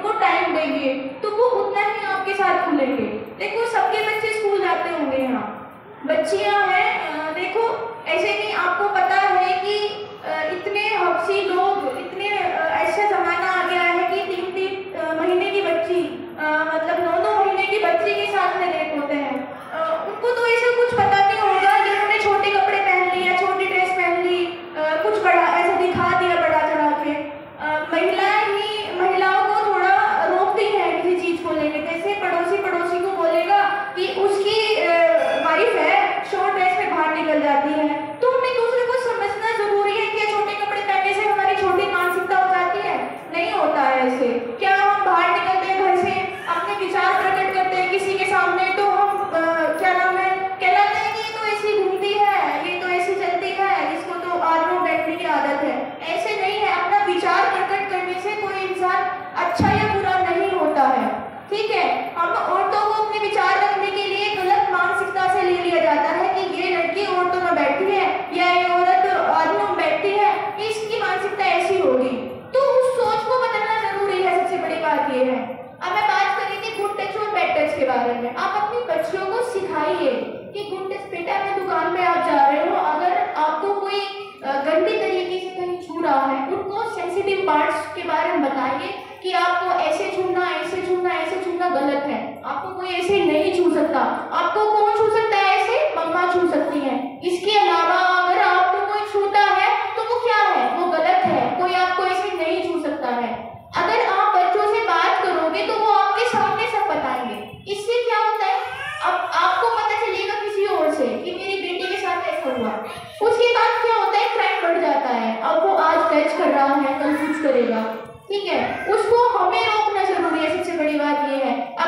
उनको टाइम देंगे तो वो उतना ही आपके साथ खुलेंगे। देखो सबके बच्चे स्कूल जाते होंगे, यहाँ बच्चियां हैं, देखो ऐसे नहीं, आपको पता है कि इतने हफ्सी लोग, इतने ऐसा जमाना आ गया है कि 3-3 महीने की बच्ची, मतलब 9-9 महीने की बच्ची के साथ में रेप होते हैं। उनको तो ऐसा कुछ पता नहीं होगा कि उन्होंने छोटे कपड़े पहन लिए, छोटी ड्रेस पहन ली, कुछ बड़ा ऐसा दिखा दिया बढ़ा चढ़ा के। महिलाओं को थोड़ा रोकती है किसी चीज को लेकर, जैसे पड़ोसी को बोलेगा कि उसकी वाइफ है, शॉर्ट ड्रेस में बाहर निकल जाती है, तो हमें दूसरे को समझना जरूरी है कि छोटे कपड़े पहनने से हमारी छोटी मानसिकता हो जाती है। नहीं होता है ऐसे। क्या हम बाहर निकलते हैं घर से, अपने विचार प्रकट करते हैं किसी के सामने, तो हम क्या नाम है, कहलाते हैं कि ये तो ऐसी घूमती है, ये तो ऐसी चलती है, इसको तो आदमी बैठने की आदत है। ऐसे नहीं है। अपना विचार प्रकट करने से कोई इंसान अच्छा या बुरा नहीं होता है, ठीक है। हम औरतों को अपने विचार रखने के लिए गलत मानसिकता से ले लिया जाता है कि ये लड़की औरतों में बैठी है या ये औरत आदमियों में बैठती है, इसकी मानसिकता ऐसी होगी, तो उस सोच को बदलना जरूरी है। सबसे बड़ी बात ये है। अब मैं बात कर रही थी गुड टच और बैड टच के बारे में। आप अपनी बच्चियों को सिखाइए कि गुड टच, बेटा मैं दुकान में आप जा रहे हो, अगर आपको कोई गंदी तरीके से कहीं छू रहा है, उनको सेंसिटिव पार्ट्स के बारे में बताइए कि आपको ऐसे छूना, ऐसे छूना, ऐसे छूना गलत है, आपको कोई ऐसे नहीं छू सकता। आपको कौन छू सकता है? ऐसे मम्मा छू सकती है। इसके अलावा अगर आपको कोई छूता है तो वो क्या है? वो गलत है। कोई आपको ऐसे नहीं छू सकता है। अगर आप बच्चों से बात करोगे तो वो आपके सामने सब बताएंगे। इससे क्या होता है, अब आपको पता चलेगा किसी और से कि मेरी बेटी के साथ ऐसा हुआ, उसके बाद क्या होता है, क्राइम बढ़ जाता है। अब वो आज टच कर रहा है, कल कुछ करेगा, ठीक है। उसको हमें रोकना जरूरी है। सबसे बड़ी बात ये है।